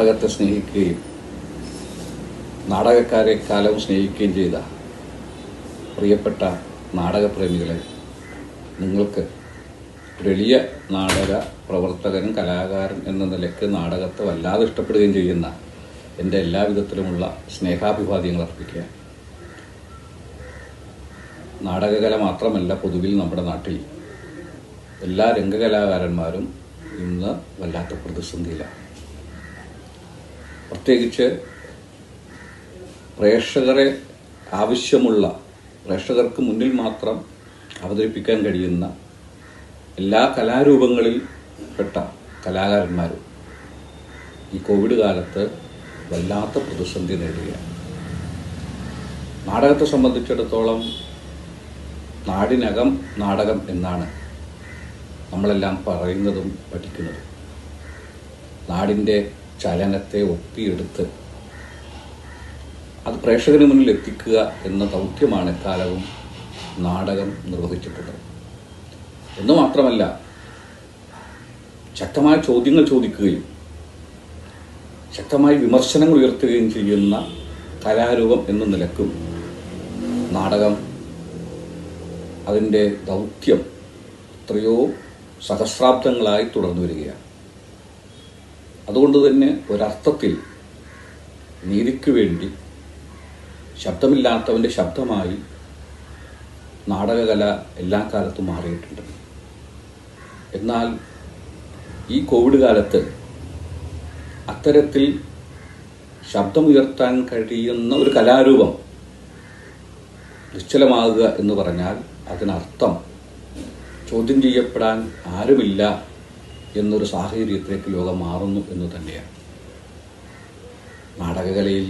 നാടകത്തെ സ്നേഹിക്കുകയും നാടകക്കാരെ കാലവും സ്നേഹിക്കുകയും ചെയ്ത പ്രിയപ്പെട്ട നാടകപ്രേമികളെ, നിങ്ങൾക്ക് ഒരു എളിയ നാടക പ്രവർത്തകനും കലാകാരൻ എന്ന നിലയ്ക്ക് നാടകത്തെ വല്ലാതെ ഇഷ്ടപ്പെടുകയും ചെയ്യുന്ന എൻ്റെ എല്ലാവിധത്തിലുമുള്ള സ്നേഹാഭിവാദ്യങ്ങൾ അർപ്പിക്കുക. നാടകകല മാത്രമല്ല, പൊതുവിൽ നമ്മുടെ നാട്ടിൽ എല്ലാ രംഗകലാകാരന്മാരും ഇന്ന് വല്ലാത്ത പ്രതിസന്ധിയിലാണ്. പ്രത്യേകിച്ച് പ്രേക്ഷകർക്ക് മുന്നിൽ മാത്രം അവതരിപ്പിക്കാൻ കഴിയുന്ന എല്ലാ കലാരൂപങ്ങളിൽ പെട്ട കലാകാരന്മാരും ഈ കോവിഡ് കാലത്ത് വല്ലാത്ത പ്രതിസന്ധി നേടുകയാണ്. നാടകത്തെ സംബന്ധിച്ചിടത്തോളം നാടിനകം നാടകം എന്നാണ് നമ്മളെല്ലാം പറയുന്നതും പഠിക്കുന്നതും. നാടിൻ്റെ ചലനത്തെ ഒപ്പിയെടുത്ത് അത് പ്രേക്ഷകന് മുന്നിൽ എത്തിക്കുക എന്ന ദൗത്യമാണ് എക്കാലവും നാടകം നിർവഹിച്ചിട്ടുള്ളത്. എന്ന് മാത്രമല്ല, ശക്തമായ ചോദ്യങ്ങൾ ചോദിക്കുകയും ശക്തമായി വിമർശനങ്ങൾ ഉയർത്തുകയും ചെയ്യുന്ന കലാരൂപം എന്ന നിലക്കും നാടകം അതിൻ്റെ ദൗത്യം എത്രയോ സഹസ്രാബ്ദങ്ങളായി തുടർന്നു വരികയാണ്. അതുകൊണ്ട് തന്നെ ഒരർത്ഥത്തിൽ നീതിക്ക് വേണ്ടി ശബ്ദമില്ലാത്തവൻ്റെ ശബ്ദമായി നാടകകല എല്ലാ കാലത്തും മാറിയിട്ടുണ്ട്. എന്നാൽ ഈ കോവിഡ് കാലത്ത് അത്തരത്തിൽ ശബ്ദമുയർത്താൻ കഴിയുന്ന ഒരു കലാരൂപം നിശ്ചലമാകുക എന്ന് പറഞ്ഞാൽ അതിനർത്ഥം ചോദ്യം ചെയ്യപ്പെടാൻ ആരുമില്ല എന്നൊരു സാഹചര്യത്തിലേക്ക് ലോകം മാറുന്നു എന്ന് തന്നെയാണ്. നാടകകലയിൽ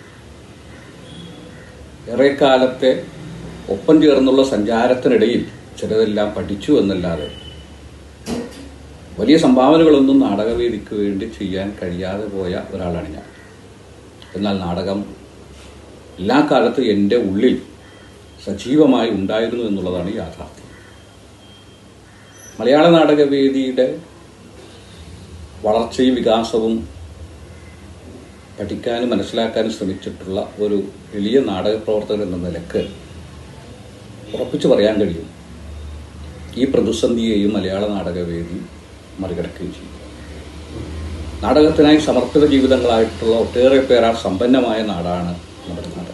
ഏറെക്കാലത്തെ ഒപ്പം ചേർന്നുള്ള സഞ്ചാരത്തിനിടയിൽ ചിലതെല്ലാം പഠിച്ചു എന്നല്ലാതെ വലിയ സംഭാവനകളൊന്നും നാടകവേദിക്ക് വേണ്ടി ചെയ്യാൻ കഴിയാതെ പോയ ഒരാളാണ് ഞാൻ. എന്നാൽ നാടകം എല്ലാ കാലത്തും എൻ്റെ ഉള്ളിൽ സജീവമായി ഉണ്ടായിരുന്നു എന്നുള്ളതാണ് യാഥാർത്ഥ്യം. മലയാള നാടകവേദിയുടെ വളർച്ചയും വികാസവും പഠിക്കാനും മനസ്സിലാക്കാനും ശ്രമിച്ചിട്ടുള്ള ഒരു എളിയ നാടക പ്രവർത്തകൻ എന്ന നിലക്ക് ഉറപ്പിച്ചു പറയാൻ കഴിയും, ഈ പ്രതിസന്ധിയെയും മലയാള നാടകവേദി മറികടക്കുകയും ചെയ്യും. നാടകത്തിനായി സമർപ്പിത ജീവിതങ്ങളായിട്ടുള്ള ഒട്ടേറെ പേരാൽ സമ്പന്നമായ നാടാണ് നമ്മുടെ നാട്.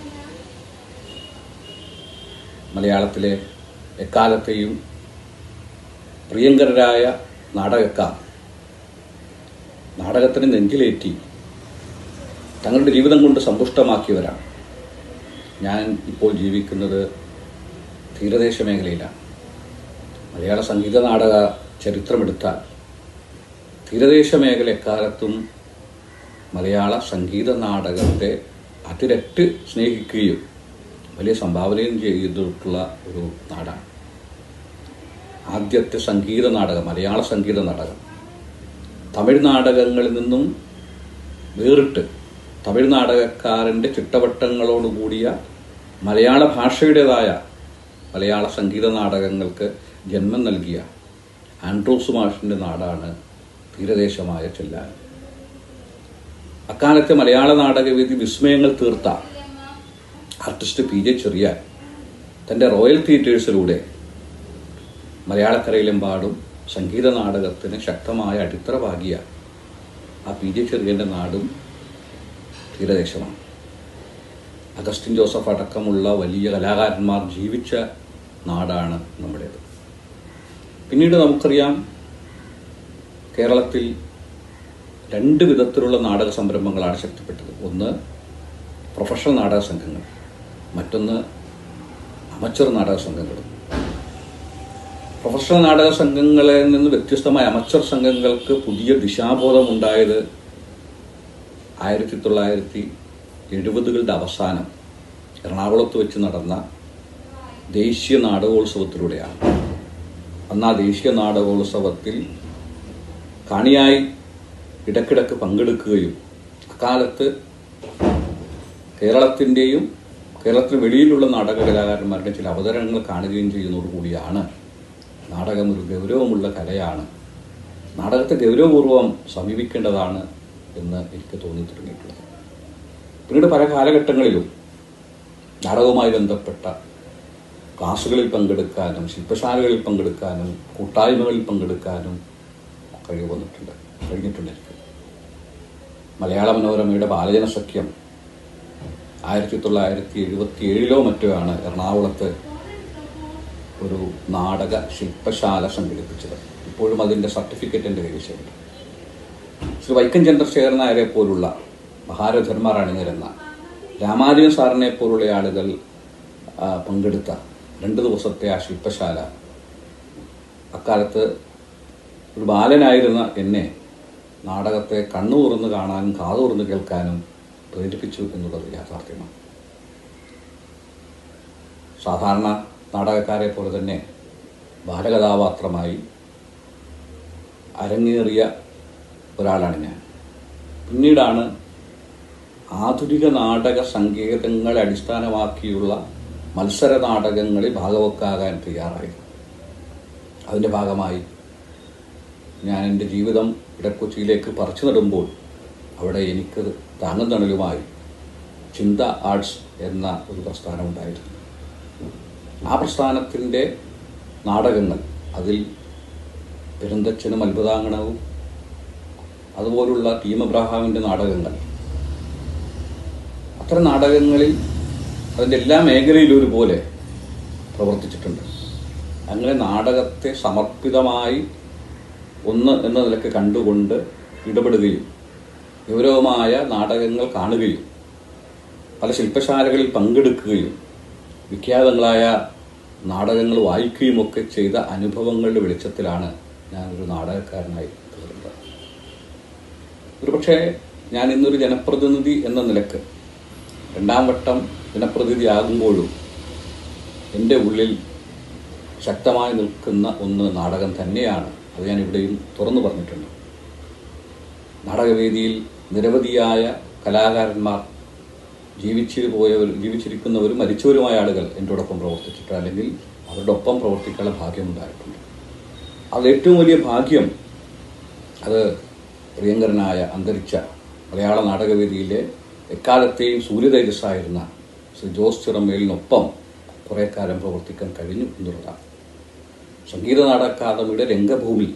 മലയാളത്തിലെ എക്കാലത്തെയും പ്രിയങ്കരരായ നാടകക്കാർ നാടകത്തിന് നെഞ്ചിലേറ്റി തങ്ങളുടെ ജീവിതം കൊണ്ട് സമ്പുഷ്ടമാക്കിയവരാണ്. ഞാൻ ഇപ്പോൾ ജീവിക്കുന്നത് തീരദേശ മേഖലയിലാണ്. മലയാള സംഗീത നാടക ചരിത്രമെടുത്താൽ തീരദേശ മേഖല എക്കാലത്തും മലയാള സംഗീത നാടകത്തെ അതിരറ്റ് സ്നേഹിക്കുകയും വലിയ സംഭാവനയും ചെയ്തിട്ടുള്ള ഒരു നാടാണ്. ആദ്യത്തെ സംഗീത നാടകം, മലയാള സംഗീത നാടകം തമിഴ് നാടകങ്ങളിൽ നിന്നും വേറിട്ട് തമിഴ് നാടകക്കാരൻ്റെ ചിട്ടവട്ടങ്ങളോടുകൂടിയ മലയാള ഭാഷയുടേതായ മലയാള സംഗീത നാടകങ്ങൾക്ക് ജന്മം നൽകിയ ആൻഡ്രൂസ് മാഷിൻ്റെ നാടാണ് തീരദേശമായ ചെല്ലാനം. അക്കാലത്തെ മലയാള നാടകവേദി വിസ്മയങ്ങൾ തീർത്ത ആർട്ടിസ്റ്റ് പി ജെ ചെറിയാൻ തൻ്റെ റോയൽ തിയേറ്റേഴ്സിലൂടെ മലയാളക്കരയിലെമ്പാടും സംഗീത നാടകത്തിന് ശക്തമായ അടിത്തറ പാകിയ ആ പി ജെ ചെറിയൻ്റെ നാടും തീരദേശമാണ്. അഗസ്റ്റിൻ ജോസഫ് അടക്കമുള്ള വലിയ കലാകാരന്മാർ ജീവിച്ച നാടാണ് നമ്മുടേത്. പിന്നീട് നമുക്കറിയാം, കേരളത്തിൽ രണ്ട് വിധത്തിലുള്ള നാടക സംരംഭങ്ങളാണ് ശക്തിപ്പെട്ടത്. ഒന്ന് പ്രൊഫഷണൽ നാടക സംഘങ്ങൾ, മറ്റൊന്ന് അമച്ചർ നാടക സംഘങ്ങൾ. പ്രൊഫഷണൽ നാടക സംഘങ്ങളിൽ നിന്ന് വ്യത്യസ്തമായ അമച്ചർ സംഘങ്ങൾക്ക് പുതിയ ദിശാബോധമുണ്ടായത് 1970കളുടെ അവസാനം എറണാകുളത്ത് വെച്ച് നടന്ന ദേശീയ നാടകോത്സവത്തിലൂടെയാണ്. അന്ന് ആ ദേശീയ നാടകോത്സവത്തിൽ കാണിയായി ഇടയ്ക്കിടയ്ക്ക് പങ്കെടുക്കുകയും അക്കാലത്ത് കേരളത്തിൻ്റെയും കേരളത്തിന് വെളിയിലുള്ള നാടക കലാകാരന്മാരുടെ ചില അവതരണങ്ങൾ കാണുകയും ചെയ്യുന്നതോടുകൂടിയാണ് നാടകം ഒരു ഗൗരവമുള്ള കലയാണ്, നാടകത്തെ ഗൗരവപൂർവ്വം സമീപിക്കേണ്ടതാണ് എന്ന് എനിക്ക് തോന്നി തുടങ്ങിയിട്ടുള്ളത്. പിന്നീട് പല കാലഘട്ടങ്ങളിലും നാടകവുമായി ബന്ധപ്പെട്ട ക്ലാസ്സുകളിൽ പങ്കെടുക്കാനും ശില്പശാലകളിൽ പങ്കെടുക്കാനും കൂട്ടായ്മകളിൽ പങ്കെടുക്കാനും കഴിഞ്ഞിട്ടുണ്ട് എനിക്ക്. മലയാള മനോരമയുടെ ബാലജന സഖ്യം 1977 മറ്റോ ആണ് എറണാകുളത്ത് ഒരു നാടക ശില്പശാല സംഘടിപ്പിച്ചത്. ഇപ്പോഴും അതിൻ്റെ സർട്ടിഫിക്കറ്റ് എൻ്റെ കൈവശമുണ്ട്. ശ്രീ വൈക്കം ചന്ദ്രശേഖരൻ നായരെ പോലുള്ള മഹാരഥന്മാർ അണിനിരന്ന രാമാനുജൻ സാറിനെ പോലുള്ള ആളുകൾ പങ്കെടുത്ത 2 ദിവസത്തെ ആ ശില്പശാല അക്കാലത്ത് ഒരു ബാലനായിരുന്ന എന്നെ നാടകത്തെ കണ്ണു തുറന്ന് കാണാനും കാതു തുറന്ന് കേൾക്കാനും പ്രേരിപ്പിച്ചു എന്നുള്ളത് യാഥാർത്ഥ്യമാണ്. സാധാരണ നാടകക്കാരെ പോലെ തന്നെ ബാലകഥാപാത്രമായി അരങ്ങേറിയ ഒരാളാണ് ഞാൻ. പിന്നീടാണ് ആധുനിക നാടക സങ്കേതങ്ങളെ അടിസ്ഥാനമാക്കിയുള്ള മത്സര നാടകങ്ങളിൽ ഭാഗവക്കാകാൻ തയ്യാറായത്. അതിൻ്റെ ഭാഗമായി ഞാൻ എൻ്റെ ജീവിതം ഇടക്കൊച്ചിയിലേക്ക് പറിച്ചു നടുമ്പോൾ അവിടെ എനിക്ക് താങ്ങും തണലുമായി ചിന്ത ആർട്സ് എന്ന ഒരു പ്രസ്ഥാനം ഉണ്ടായിരുന്നു. ആ പ്രസ്ഥാനത്തിൻ്റെ നാടകങ്ങൾ, അതിൽ പെരുന്തച്ഛനും അത്ഭുതാങ്കണവും അതുപോലുള്ള ടീം അബ്രഹാമിൻ്റെ നാടകങ്ങൾ, അത്തരം നാടകങ്ങളിൽ അതിൻ്റെ എല്ലാ മേഖലയിലും ഒരുപോലെ പ്രവർത്തിച്ചിട്ടുണ്ട്. അങ്ങനെ നാടകത്തെ സമർപ്പിതമായി ഒന്ന് എന്ന നിലയ്ക്ക് കണ്ടുകൊണ്ട് ഇടപെടുകയും ഗൗരവമായ നാടകങ്ങൾ കാണുകയും പല ശില്പശാലകളിൽ പങ്കെടുക്കുകയും വിഖ്യാതങ്ങളായ നാടകങ്ങൾ വായിക്കുകയും ഒക്കെ ചെയ്ത അനുഭവങ്ങളുടെ വെളിച്ചത്തിലാണ് ഞാനൊരു നാടകക്കാരനായി തീർന്നത്. ഒരുപക്ഷെ ഞാൻ ഇന്നൊരു ജനപ്രതിനിധി എന്ന നിലക്ക് 2ാം വട്ടം ജനപ്രതിനിധിയാകുമ്പോഴും എൻ്റെ ഉള്ളിൽ ശക്തമായി നിൽക്കുന്ന ഒന്ന് നാടകം തന്നെയാണ്. അത് ഞാൻ ഇവിടെയും തുറന്നു പറഞ്ഞിട്ടുണ്ട്. നാടകവേദിയിൽ നിരവധിയായ കലാകാരന്മാർ, ജീവിച്ചിരിക്കുന്നവരും മരിച്ചവരുമായ ആളുകൾ എന്നോടൊപ്പം പ്രവർത്തിച്ചിട്ട് അല്ലെങ്കിൽ അവരുടെ ഒപ്പം പ്രവർത്തിക്കാനുള്ള ഭാഗ്യമുണ്ടായിട്ടുണ്ട്. അത് ഏറ്റവും വലിയ ഭാഗ്യം അത് പ്രിയങ്കരനായ അന്തരിച്ച മലയാള നാടകവേദിയിലെ എക്കാലത്തെയും സൂര്യതേജസ്സായിരുന്ന ശ്രീ ജോസ് ചിറമേലിനൊപ്പം കുറേ കാലം പ്രവർത്തിക്കാൻ കഴിഞ്ഞു എന്നുള്ളതാണ്. സംഗീത നാടക അക്കാദമിയുടെ രംഗഭൂമി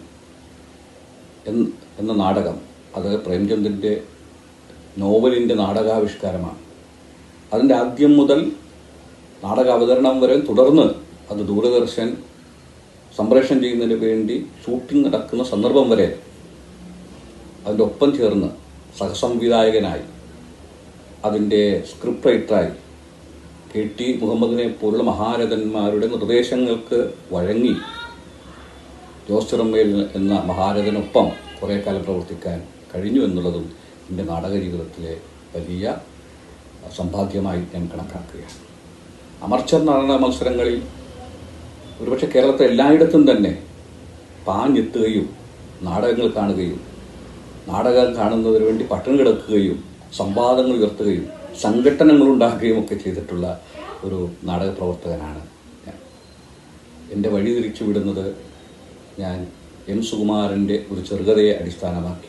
എന്ന നാടകം അത് പ്രേംചന്ദിൻ്റെ നോവലിൻ്റെ നാടകാവിഷ്കാരമാണ്. അതിൻ്റെ ആദ്യം മുതൽ നാടക അവതരണം വരെ തുടർന്ന് അത് ദൂരദർശൻ സംപ്രേഷണം ചെയ്യുന്നതിന് വേണ്ടി ഷൂട്ടിംഗ് നടക്കുന്ന സന്ദർഭം വരെ അതിൻ്റെ ഒപ്പം ചേർന്ന് സഹസംവിധായകനായി അതിൻ്റെ സ്ക്രിപ്റ്റ് റൈറ്ററായി KT മുഹമ്മദിനെ പോലുള്ള മഹാരഥന്മാരുടെ നിർദ്ദേശങ്ങൾക്ക് വഴങ്ങി ജോസ് ചിറമേൽ എന്ന മഹാരഥനൊപ്പം കുറേ കാലം പ്രവർത്തിക്കാൻ കഴിഞ്ഞു എന്നുള്ളതും എൻ്റെ നാടക ജീവിതത്തിലെ വലിയ സമ്പാദ്യമായി ഞാൻ കണക്കാക്കുകയാണ്. അമർച്ചർ നാടക മത്സരങ്ങളിൽ ഒരുപക്ഷെ കേരളത്തെ എല്ലായിടത്തും തന്നെ പാഞ്ഞെത്തുകയും നാടകങ്ങൾ കാണുകയും നാടകം കാണുന്നതിന് വേണ്ടി പട്ടിണി കിടക്കുകയും സംവാദങ്ങൾ ഉയർത്തുകയും സംഘടനകൾ ഉണ്ടാക്കുകയും ഒക്കെ ചെയ്തിട്ടുള്ള ഒരു നാടക പ്രവർത്തകനാണ് ഞാൻ. എൻ്റെ വഴി തിരിച്ചു വിടുന്നത് ഞാൻ M. സുകുമാരൻ്റെ ഒരു ചെറുകഥയെ അടിസ്ഥാനമാക്കി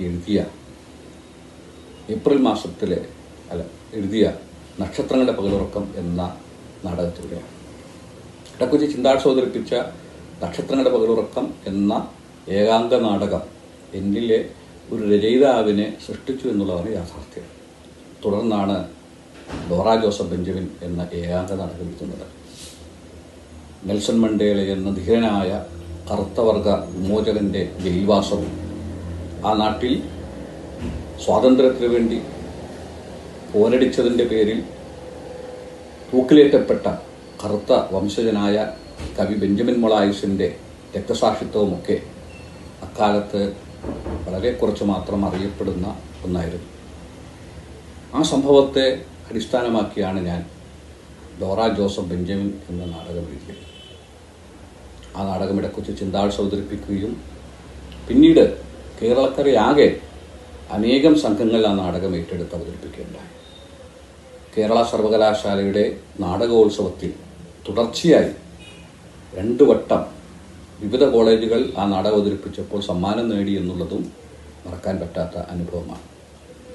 എഴുതിയ നക്ഷത്രങ്ങളുടെ പകലുറക്കം എന്ന നാടകത്തിലൂടെയാണ്. ഇടക്കൊച്ചി ചിന്താഴ്ച അവതരിപ്പിച്ച നക്ഷത്രങ്ങളുടെ പകലുറക്കം എന്ന ഏകാംഗ നാടകം എന്നിലെ ഒരു രചയിതാവിനെ സൃഷ്ടിച്ചു എന്നുള്ളതാണ് യാഥാർത്ഥ്യം. തുടർന്നാണ് ഡോറ ജോസഫ് ബെഞ്ചമിൻ എന്ന ഏകാംഗ നാടകം എഴുതുന്നത്. നെൽസൺ മണ്ടേല എന്ന ധീരനായ കറുത്തവർഗ വിമോചകൻ്റെ ജയിൽവാസവും ആ നാട്ടിൽ സ്വാതന്ത്ര്യത്തിന് വേണ്ടി പോരടിച്ചതിൻ്റെ പേരിൽ തൂക്കിലേറ്റപ്പെട്ട കറുത്ത വംശജനായ കവി ബെഞ്ചമിൻ മൊളായിസിൻ്റെ രക്തസാക്ഷിത്വവുമൊക്കെ അക്കാലത്ത് വളരെ കുറച്ച് മാത്രം അറിയപ്പെടുന്ന ഒന്നായിരുന്നു. ആ സംഭവത്തെ അടിസ്ഥാനമാക്കിയാണ് ഞാൻ ഡോറ ജോസഫ് ബെഞ്ചമിൻ എന്ന നാടകം എഴുതിയത്. ആ നാടകം ഇടക്കൊച്ചി ചിന്താഴ്ച അവതരിപ്പിക്കുകയും പിന്നീട് കേരളക്കരയാകെ അനേകം സംഘങ്ങൾ ആ നാടകം ഏറ്റെടുത്ത് അവതരിപ്പിക്കുകയുണ്ടായി. കേരള സർവകലാശാലയുടെ നാടകോത്സവത്തിൽ തുടർച്ചയായി 2 വട്ടം വിവിധ കോളേജുകൾ ആ നാടകം അവതരിപ്പിച്ചപ്പോൾ സമ്മാനം നേടി എന്നുള്ളതും മറക്കാൻ പറ്റാത്ത അനുഭവമാണ്.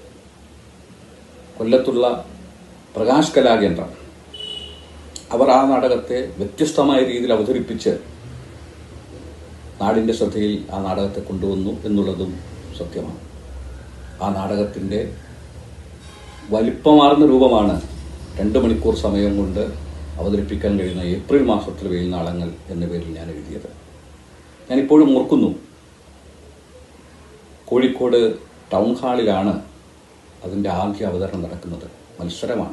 കൊല്ലത്തുള്ള പ്രകാശ് കലാകേന്ദ്രം അവർ ആ നാടകത്തെ വ്യത്യസ്തമായ രീതിയിൽ അവതരിപ്പിച്ച് നാടിൻ്റെ ശ്രദ്ധയിൽ ആ നാടകത്തെ കൊണ്ടുവന്നു എന്നുള്ളതും സത്യമാണ്. ആ നാടകത്തിൻ്റെ വലിപ്പമാർന്ന രൂപമാണ് 2 മണിക്കൂർ സമയം കൊണ്ട് അവതരിപ്പിക്കാൻ കഴിയുന്ന ഏപ്രിൽ മാസത്തിലെ വെയിൽനാളങ്ങൾ എന്ന പേരിൽ ഞാൻ എഴുതിയത്. ഞാനിപ്പോഴും ഓർക്കുന്നു, കോഴിക്കോട് ടൗൺ ഹാളിലാണ് അതിൻ്റെ ആദ്യ അവതരണം നടക്കുന്നത്. മത്സരമാണ്.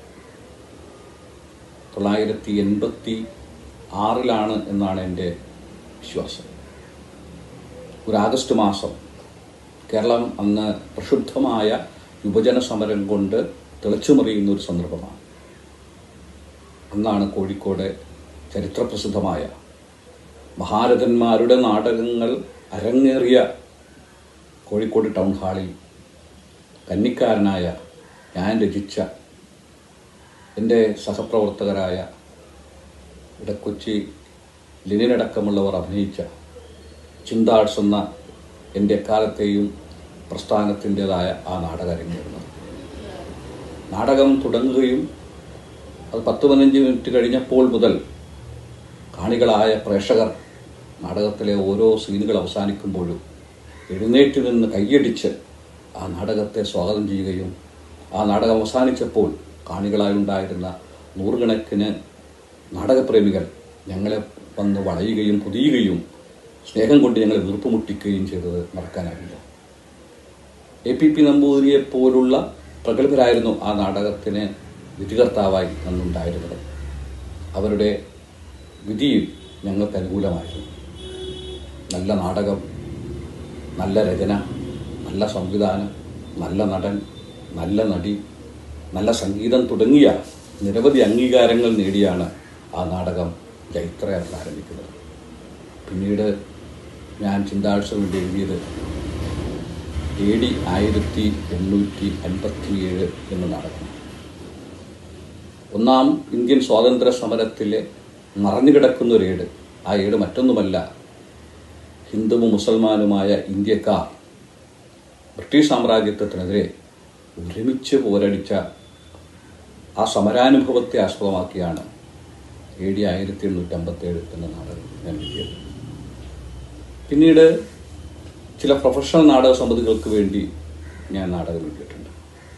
1986 എന്നാണ് എൻ്റെ വിശ്വാസം. ഒരു ആഗസ്റ്റ് മാസം. കേരളം അന്ന് പ്രക്ഷുബ്ധമായ യുവജന സമരം കൊണ്ട് തിളച്ചുമറിയുന്ന ഒരു സന്ദർഭമാണ്. അന്നാണ് കോഴിക്കോട് ചരിത്രപ്രസിദ്ധമായ മഹാരഥന്മാരുടെ നാടകങ്ങൾ അരങ്ങേറിയ കോഴിക്കോട് ടൗൺ ഹാളിൽ കന്നിക്കാരനായ ഞാൻ രചിച്ച, എൻ്റെ സഹപ്രവർത്തകരായ ഇടക്കൊച്ചി ലെനിനടക്കമുള്ളവർ അഭിനയിച്ച ചിന്താഴ്സ് എന്ന എൻ്റെ എക്കാലത്തെയും പ്രസ്ഥാനത്തിൻ്റെതായ ആ നാടകം അരങ്ങേറുന്നത്. നാടകം തുടങ്ങുകയും അത് 10-15 മിനിറ്റ് കഴിഞ്ഞപ്പോൾ മുതൽ കാണികളായ പ്രേക്ഷകർ നാടകത്തിലെ ഓരോ സീനുകൾ അവസാനിക്കുമ്പോഴും എഴുന്നേറ്റ് നിന്ന് കൈയടിച്ച് ആ നാടകത്തെ സ്വാഗതം ചെയ്യുകയും ആ നാടകം അവസാനിച്ചപ്പോൾ കാണികളായുണ്ടായിരുന്ന 100 കണക്കിന് നാടകപ്രേമികൾ ഞങ്ങളെ വന്ന് വളയുകയും പൊതിയുകയും സ്നേഹം കൊണ്ട് ഞങ്ങളെ വീർപ്പുമുട്ടിക്കുകയും ചെയ്തത് മറക്കാനാവില്ല. APP നമ്പൂതിരിയെപ്പോലുള്ള പ്രഗത്ഭരായിരുന്നു ആ നാടകത്തിന് വിധികർത്താവായി അന്നുണ്ടായിരുന്നത്. അവരുടെ വിധിയും ഞങ്ങൾക്ക് അനുകൂലമായിരുന്നു. നല്ല നാടകം, നല്ല രചന, നല്ല സംവിധാനം, നല്ല നടൻ, നല്ല നടി, നല്ല സംഗീതം തുടങ്ങിയ നിരവധി അംഗീകാരങ്ങൾ നേടിയാണ് ആ നാടകം ജൈത്രയാത്ര ആരംഭിക്കുന്നത്. പിന്നീട് ഞാൻ ചിന്താഴ്ച വേണ്ടി എഴുതിയത് AD 1857 എന്ന നാടകമാണ്. ഒന്നാം ഇന്ത്യൻ സ്വാതന്ത്ര്യ സമരത്തിലെ മറഞ്ഞുകിടക്കുന്ന ഒരു ഏട്. ആ ഏട് മറ്റൊന്നുമല്ല, ഹിന്ദുവും മുസൽമാനുമായ ഇന്ത്യക്കാർ ബ്രിട്ടീഷ് സാമ്രാജ്യത്വത്തിനെതിരെ ഒരുമിച്ച് പോരടിച്ച ആ സമരാനുഭവത്തെ ആസ്പദമാക്കിയാണ് AD 1857 എന്ന നാടകം ഞാൻ എഴുതിയത്. പിന്നീട് ചില പ്രൊഫഷണൽ നാടക സമിതികൾക്ക് വേണ്ടി ഞാൻ നാടകം എഴുതിയിട്ടുണ്ട്.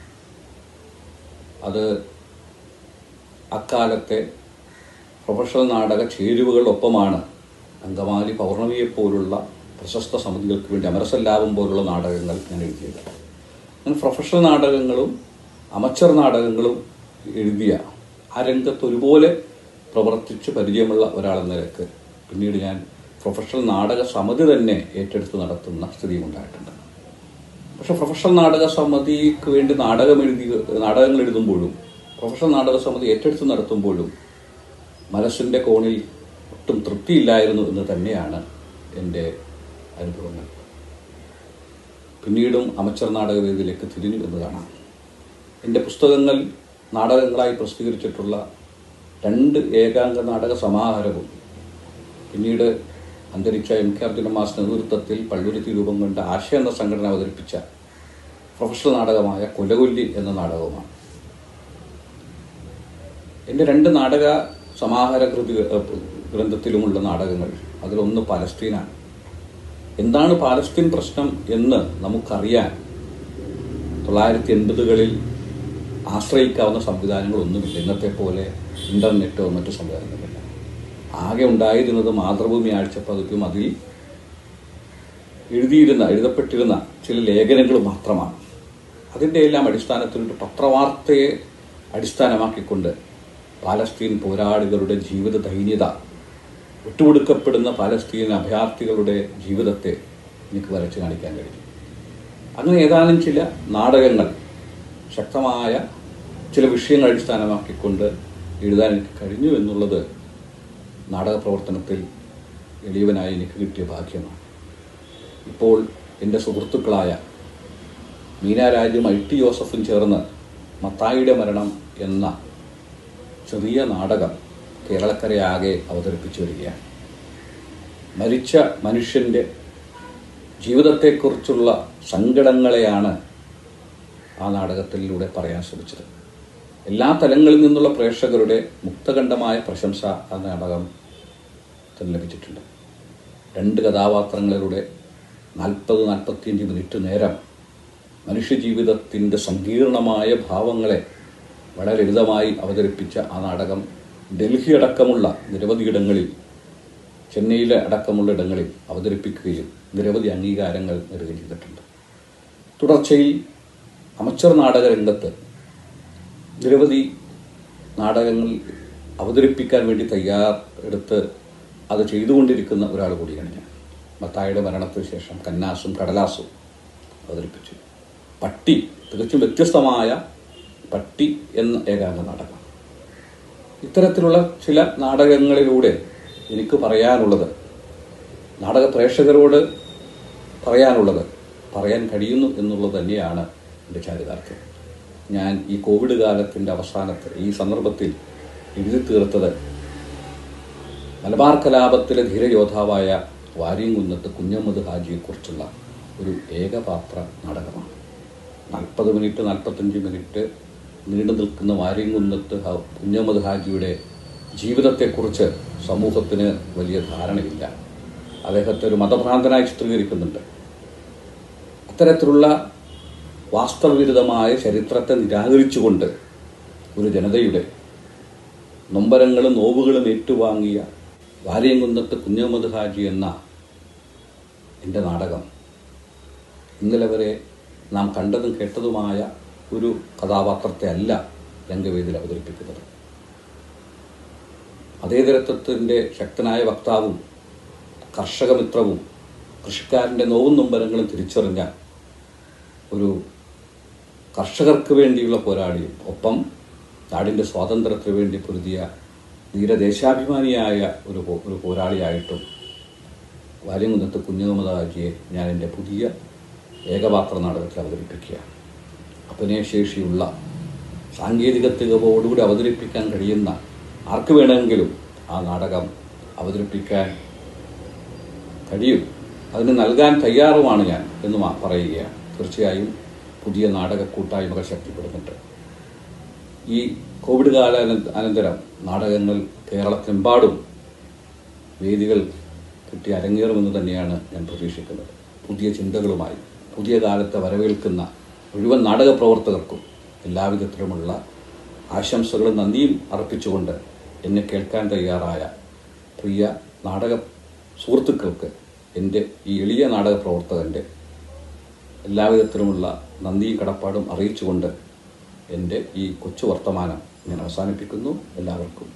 അത് അക്കാലത്തെ പ്രൊഫഷണൽ നാടക ചേരുവകളൊപ്പമാണ് അങ്കമാലി പൗർണമിയെപ്പോലുള്ള പ്രശസ്ത സമിതികൾക്ക് വേണ്ടി അമരസല്ലാപം പോലുള്ള നാടകങ്ങൾ ഞാൻ എഴുതിയത്. ഞാൻ പ്രൊഫഷണൽ നാടകങ്ങളും അമച്ചർ നാടകങ്ങളും എഴുതിയ ആ രംഗത്ത് ഒരുപോലെ പ്രവർത്തിച്ച് പരിചയമുള്ള ഒരാളെന്ന നിലക്ക് പിന്നീട് ഞാൻ പ്രൊഫഷണൽ നാടക സമിതി തന്നെ ഏറ്റെടുത്ത് നടത്തുന്ന സ്ഥിതിയും ഉണ്ടായിട്ടുണ്ട്. പക്ഷെ പ്രൊഫഷണൽ നാടക സമിതിക്ക് വേണ്ടി നാടകങ്ങൾ എഴുതുമ്പോഴും പ്രൊഫഷണൽ നാടക സമിതി ഏറ്റെടുത്ത് നടത്തുമ്പോഴും മനസ്സിൻ്റെ കോണിൽ ഒട്ടും തൃപ്തിയില്ലായിരുന്നു എന്ന് തന്നെയാണ് എൻ്റെ അനുഭവങ്ങൾ. പിന്നീടും അമച്ചർ നാടകവേദിയിലേക്ക് തിരിഞ്ഞു എന്ന് കാണാം. എൻ്റെ പുസ്തകങ്ങൾ നാടകങ്ങളായി പ്രസിദ്ധീകരിച്ചിട്ടുള്ള 2 ഏകാംഗ നാടക സമാഹാരവും പിന്നീട് അന്തരിച്ച MK അർജുന മാസ് നേതൃത്വത്തിൽ പള്ളുരുത്തി രൂപം കൊണ്ട ആശയ എന്ന സംഘടന അവതരിപ്പിച്ച പ്രൊഫഷണൽ നാടകമായ കൊലകൊല്ലി എന്ന നാടകവുമാണ്. എൻ്റെ 2 നാടക സമാഹാര ഗ്രന്ഥത്തിലുമുള്ള നാടകങ്ങൾ, അതിലൊന്ന് പാലസ്തീനാണ്. എന്താണ് പാലസ്തീൻ പ്രശ്നം എന്ന് നമുക്കറിയാൻ 1980കളിൽ ആശ്രയിക്കാവുന്ന സംവിധാനങ്ങളൊന്നുമില്ല. ഇന്നത്തെ പോലെ ഇൻ്റർനെറ്റോ മറ്റു സംവിധാനങ്ങളില്ല. ആകെ ഉണ്ടായിരുന്നത് മാതൃഭൂമി ആഴ്ചപ്പതിപ്പും അതിൽ എഴുതപ്പെട്ടിരുന്ന ചില ലേഖനങ്ങൾ മാത്രമാണ്. അതിൻ്റെ എല്ലാം അടിസ്ഥാനത്തിൽ ഒരു പത്രവാർത്തയെ അടിസ്ഥാനമാക്കിക്കൊണ്ട് പാലസ്തീൻ പോരാളികളുടെ ജീവിത ദൈന്യത, വിട്ടുകൊടുക്കപ്പെടുന്ന പാലസ്തീൻ അഭയാർത്ഥികളുടെ ജീവിതത്തെ എനിക്ക് വരച്ചു കാണിക്കാൻ കഴിയും. അങ്ങനെ ഏതാനും ചില നാടകങ്ങൾ ശക്തമായ ചില വിഷയങ്ങൾ അടിസ്ഥാനമാക്കിക്കൊണ്ട് എഴുതാൻ എനിക്ക് കഴിഞ്ഞു എന്നുള്ളത് നാടക പ്രവർത്തനത്തിൽ എളിയവനായി എനിക്ക് കിട്ടിയ ഭാഗ്യമാണ്. ഇപ്പോൾ എൻ്റെ സുഹൃത്തുക്കളായ മീന രാജും IT ജോസഫും ചേർന്ന് മത്തായിയുടെ മരണം എന്ന ചെറിയ നാടകം കേരളക്കരയാകെ അവതരിപ്പിച്ചു വരികയാണ്. മരിച്ച മനുഷ്യൻ്റെ ജീവിതത്തെക്കുറിച്ചുള്ള സങ്കടങ്ങളെയാണ് ആ നാടകത്തിലൂടെ പറയാൻ ശ്രമിച്ചത്. എല്ലാ തലങ്ങളിൽ നിന്നുള്ള പ്രേക്ഷകരുടെ മുക്തകണ്ഠമായ പ്രശംസ ആ നാടകത്തിന് ലഭിച്ചിട്ടുണ്ട്. 2 കഥാപാത്രങ്ങളിലൂടെ 40-45 മിനിറ്റ് നേരം മനുഷ്യജീവിതത്തിൻ്റെ സങ്കീർണമായ ഭാവങ്ങളെ വളരെ ലളിതമായി അവതരിപ്പിച്ച ആ നാടകം ഡൽഹി അടക്കമുള്ള നിരവധിയിടങ്ങളിൽ, ചെന്നൈയിലെ അടക്കമുള്ള ഇടങ്ങളിൽ അവതരിപ്പിക്കുകയും നിരവധി അംഗീകാരങ്ങൾ നേടുകയും ചെയ്തിട്ടുണ്ട്. തുടർച്ചയിൽ അമച്ചർ നാടക രംഗത്ത് നിരവധി നാടകങ്ങൾ അവതരിപ്പിക്കാൻ വേണ്ടി തയ്യാറെടുത്ത് അത് ചെയ്തുകൊണ്ടിരിക്കുന്ന ഒരാൾ കൂടിയാണ് ഞാൻ. മത്തായിയുടെ മരണത്തിന് ശേഷം കന്നാസും കടലാസും അവതരിപ്പിച്ചു. പട്ടി, തികച്ചും വ്യത്യസ്തമായ പട്ടി എന്ന ഏകാംഗ നാടകം. ഇത്തരത്തിലുള്ള ചില നാടകങ്ങളിലൂടെ എനിക്ക് പറയാനുള്ളത്, നാടക പ്രേക്ഷകരോട് പറയാനുള്ളത് പറയാൻ കഴിയുന്നു എന്നുള്ളത് തന്നെയാണ് എൻ്റെ ചാരിതാർത്ഥ്യം. ഞാൻ ഈ കോവിഡ് കാലത്തിൻ്റെ അവസാനത്ത് ഈ സന്ദർഭത്തിൽ എഴുതി തീർത്തത് മലബാർ കലാപത്തിലെ ധീരയോദ്ധാവായ വാര്യംകുന്നത്ത് കുഞ്ഞമ്മദ് ഹാജിയെക്കുറിച്ചുള്ള ഒരു ഏകപാത്ര നാടകമാണ്. 40 മിനിറ്റ് 45 മിനിറ്റ് നീണ്ടു നിൽക്കുന്ന വാര്യംകുന്നത്ത് കുഞ്ഞമ്മദ് ഹാജിയുടെ ജീവിതത്തെക്കുറിച്ച് സമൂഹത്തിന് വലിയ ധാരണയില്ല. അദ്ദേഹത്തെ ഒരു മതഭ്രാന്തനായി ചിത്രീകരിക്കുന്നുണ്ട്. അത്തരത്തിലുള്ള വാസ്തവവിരുദ്ധമായ ചരിത്രത്തെ നിരാകരിച്ചുകൊണ്ട് ഒരു ജനതയുടെ നൊമ്പരങ്ങളും നോവുകളും ഏറ്റുവാങ്ങിയ വാര്യംകുന്നത്ത് കുഞ്ഞമ്മദ് ഹാജി എന്ന എൻ്റെ നാടകം ഇന്നലെ വരെ നാം കണ്ടതും കേട്ടതുമായ ഒരു കഥാപാത്രത്തെ അല്ല രംഗവേദിയിൽ അവതരിപ്പിക്കുന്നത്. മതേതരത്വത്തിൻ്റെ ശക്തനായ വക്താവും കർഷകമിത്രവും കൃഷിക്കാരൻ്റെ നോവും നൊമ്പരങ്ങളും തിരിച്ചറിഞ്ഞ ഒരു കർഷകർക്ക് വേണ്ടിയുള്ള പോരാളിയും ഒപ്പം നാടിൻ്റെ സ്വാതന്ത്ര്യത്തിന് വേണ്ടി പൊരുതിയ ധീരദേശാഭിമാനിയായ ഒരു പോരാളിയായിട്ടും വാര്യംകുന്നത്ത് കുഞ്ഞമ്മദ് ഹാജിയെ ഞാൻ എൻ്റെ പുതിയ ഏകപാത്ര നാടകത്തിൽ അവതരിപ്പിക്കുകയാണ്. അഭിനയശേഷിയുള്ള സാങ്കേതിക തികവോടുകൂടി അവതരിപ്പിക്കാൻ കഴിയുന്ന ആർക്ക് വേണമെങ്കിലും ആ നാടകം അവതരിപ്പിക്കാൻ കഴിയും, അതിന് നൽകാൻ തയ്യാറുമാണ് ഞാൻ എന്ന് പറയുകയാണ്. തീർച്ചയായും പുതിയ നാടക കൂട്ടായ്മകൾ ശക്തിപ്പെടുന്നുണ്ട്. ഈ കോവിഡ് കാലാനന്തരം നാടകങ്ങൾ കേരളത്തിലെമ്പാടും വേദികൾ കിട്ടി അരങ്ങേറുമെന്ന് തന്നെയാണ് ഞാൻ പ്രതീക്ഷിക്കുന്നത്. പുതിയ ചിന്തകളുമായി പുതിയ കാലത്തെ വരവേൽക്കുന്ന മുഴുവൻ നാടക പ്രവർത്തകർക്കും എല്ലാവിധത്തിലുമുള്ള ആശംസകളും നന്ദിയും അർപ്പിച്ചുകൊണ്ട് എന്നെ കേൾക്കാൻ തയ്യാറായ പ്രിയ നാടക സുഹൃത്തുക്കൾക്ക് എൻ്റെ ഈ എളിയ നാടക പ്രവർത്തകൻ്റെ എല്ലാവിധത്തിലുമുള്ള നന്ദിയും കടപ്പാടും അറിയിച്ചുകൊണ്ട് എൻ്റെ ഈ കൊച്ചു വർത്തമാനം ഞാൻ അവസാനിപ്പിക്കുന്നു. എല്ലാവർക്കും